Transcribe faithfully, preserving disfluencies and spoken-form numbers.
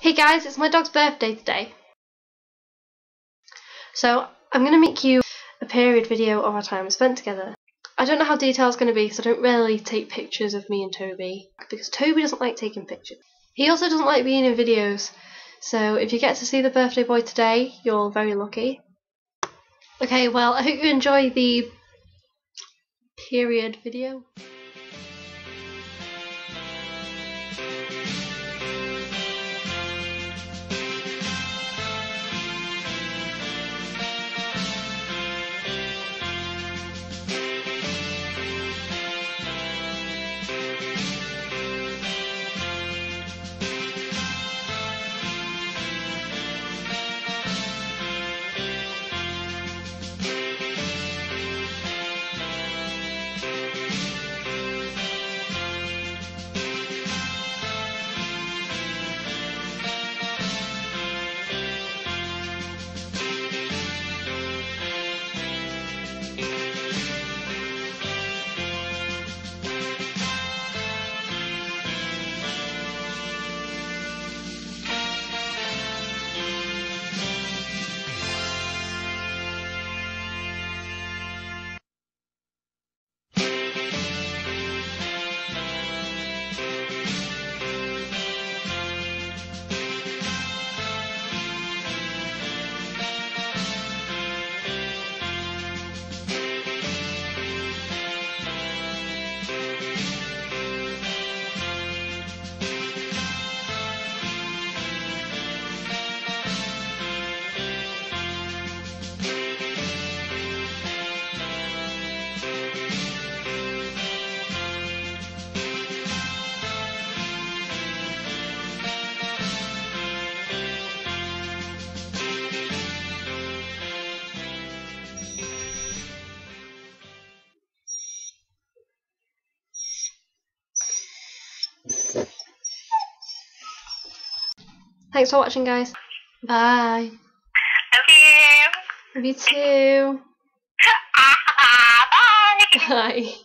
Hey guys, it's my dog's birthday today. So I'm going to make you a period video of our time spent together. I don't know how detailed it's going to be because I don't really take pictures of me and Toby, because Toby doesn't like taking pictures. He also doesn't like being in videos, so if you get to see the birthday boy today, you're very lucky. Okay, well, I hope you enjoy the period video. Thanks for watching, guys. Bye. Love you. Love you too. Bye. Bye.